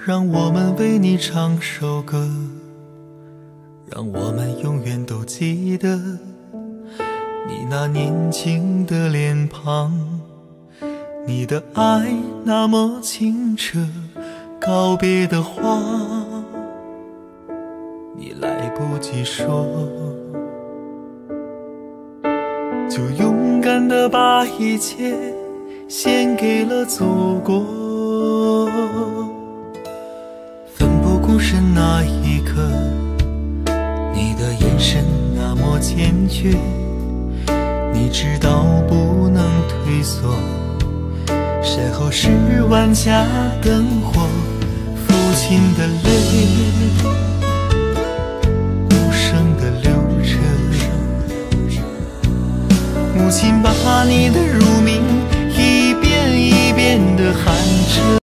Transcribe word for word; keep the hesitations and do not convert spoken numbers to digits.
让我们为你唱首歌，让我们永远都记得你那年轻的脸庞，你的爱那么清澈，告别的话你来不及说，就勇敢地把一切献给了祖国。奋不顾身那一刻，你的眼神那么坚决，你知道不能退缩，身后是万家灯火，父亲的泪无声地流着，母亲把你的乳名一遍一遍地喊着。